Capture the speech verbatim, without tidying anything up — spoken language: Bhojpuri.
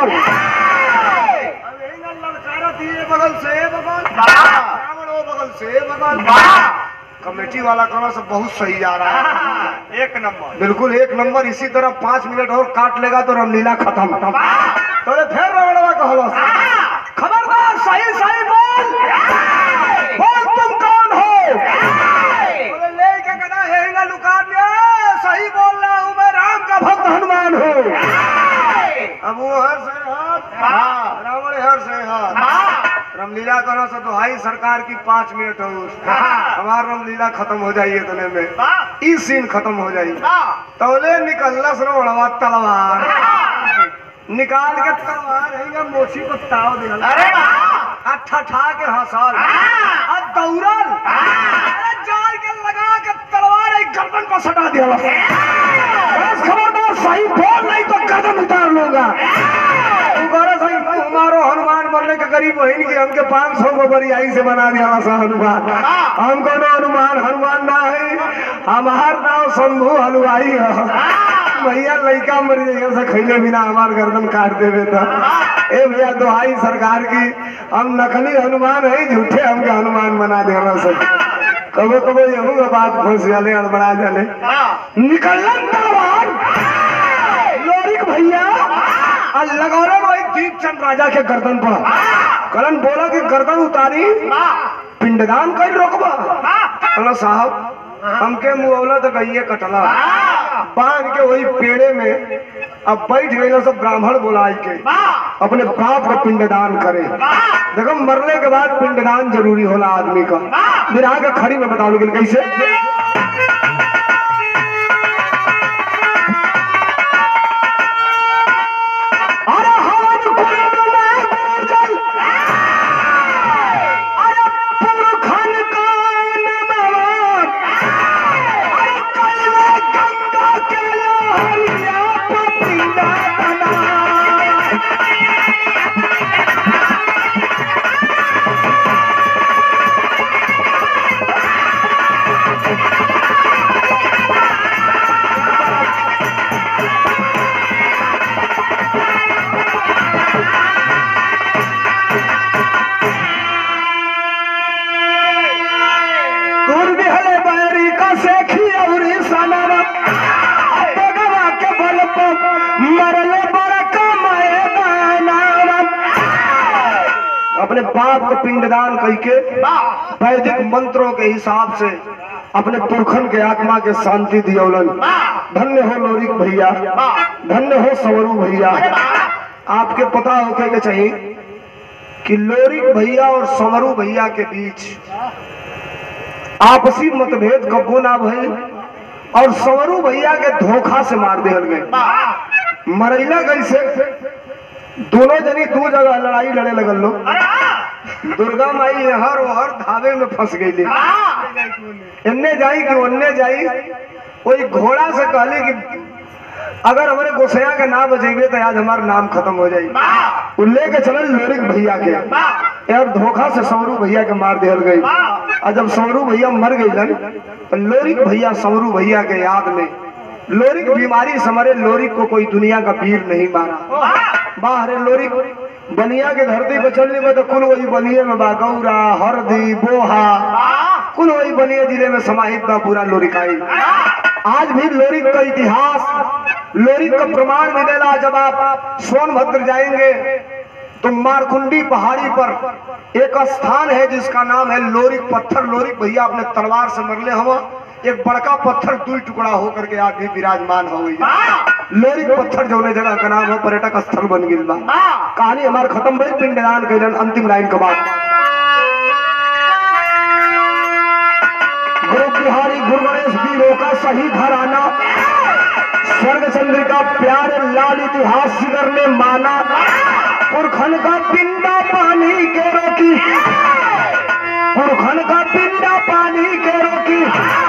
तलवार। बगल से बगल बगल से बगल कमेटी वाला करो सब बहुत सही जा रहा है, एक नंबर, बिल्कुल एक नंबर। इसी तरह पाँच मिनट और काट लेगा तो रामलीला खत्म। तो फिर रमणवा कहलो खबरदार, सही सही बोल, बोल तुम कौन हो? बोले ले के कदा हेंगा लुका दिया, सही बोल रहा हूँ मैं, राम का भक्त हनुमान हूँ। अब वो हर से हाथ, रावण हर से हाथ। रामलीला करो से तो हाई सरकार की पाँच मिनट हो, हमारा रामलीला खत्म हो जाइए तने में, ई सीन खत्म हो जाइए। तौले निकलना सरो बड़वा तलवार, निकाल के तलवार है मोची को ताव दे, अरे अच्छा ठा के हंसल और दौड़ल, अरे जाल के लगा के तलवार एक गर्दन को सटा दिया। बस खबरदार, सही बोल नहीं तो गर्दन उतार लूंगा। हमारो हनुमान बनने के करीब बहन की हमके पाँच सौ को बरियाई से बना दिया हनुमान। हमको तो हनुमान हनुमान ना है, हमार नाम शंभू हलवाई है। भैया लड़का मर जाइए से खैले बिना हमार गर्दन काट देवे था। ए भैया दुहाई सरकार की, हम नकली हनुमान है, झूठे हमके हनुमान बना देना सब। कबो कबो यहू बात फंस जाले, अड़बड़ा जाले। निकलन तलवार लोरिक भैया लगौले वही दीपचंद राजा के गर्दन पर। कलन बोला कि गर्दन उतारी पिंडदान कई रोकबा। कहला साहब हमके मुआवला तो कहिए कटला, बांध के वही पेड़े में अब बैठ गए सब ब्राह्मण बुलाए के अपने बाप का पिंडदान करे। देखो मरने के बाद पिंडदान जरूरी होला आदमी का। मेरा के खड़ी में बता लूँ कैसे। अपने बाप का पिंडदान करके वैदिक मंत्रों के हिसाब से अपने पुरखन के आत्मा के शांति दियोलन। धन्य हो लोरिक भैया, धन्य हो संवरू भैया। आपके पता होके के चाहिए कि लोरिक भैया और संवरू भैया के बीच आपसी मतभेद कबो ना भई और संवरू भैया के धोखा से मार दिया गए। मरैला कैसे? दोनों जनी दो जगह लड़ाई लड़े लगल लो। दुर्गा माई हर हर धावे में फंस गई, इन्ने जाई कि उन्ने जाई। कोई घोड़ा से कहले कि अगर हमारे गोसैया का नाम बचेबे तो आज हमारा नाम खत्म हो जाये। उल्ले के चलल लोरिक भैया के और धोखा से संवरू भैया के मार दिया गई। और जब संवरू भैया मर गई तो लोरिक भैया संवरू भैया के याद में लोरिक बीमारी समरे लोरिक को कोई दुनिया का वीर नहीं मारा। बाहर लोरिक बनिया के धरती पर चलने में तो कुल वही बनिए में बा गौरा हरदी बोहा कुल वही बनिया जिले में समाहित बा पूरा लोरिकाई। आज भी लोरिक का इतिहास, लोरिक का प्रमाण मिलेगा। जब आप सोनभद्र जाएंगे तो मारकुंडी पहाड़ी पर एक स्थान है जिसका नाम है लोरिक पत्थर। लोरिक भैया अपने तलवार से मरले हवा, एक बड़का पत्थर दो टुकड़ा होकर के आगे विराजमान हो गई। लोरिक पत्थर जो जगह का नाम है पर्यटक स्थल बन गई बा। कहानी हमारे खत्म भई, पिंडदान के अंतिम लाइन के बाद गुरु बिहारी गुरु गणेश वीरों का सही घराना, स्वर्ग चंद्रिका प्यारे लाल इतिहास जिगर ने माना। पुरखन का पिंडा पानी के रोकी, पुरखन का पिंडा पानी के रोकी।